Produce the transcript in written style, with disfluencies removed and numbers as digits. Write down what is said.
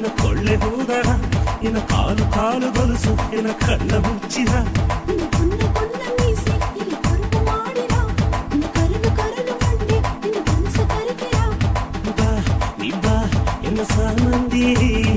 ಕೊಳ್ಳೆ ಹೋದರ ನಿನ್ನ ಕಾಲು ಕಾಲು ಗೊಲಸು ನಿನ್ನ ಕಣ್ಣ ಮುಚ್ಚಿದ ಬಾ ನೀ ಬಾ ಎನ್ನ ಸಾಮಂದಿ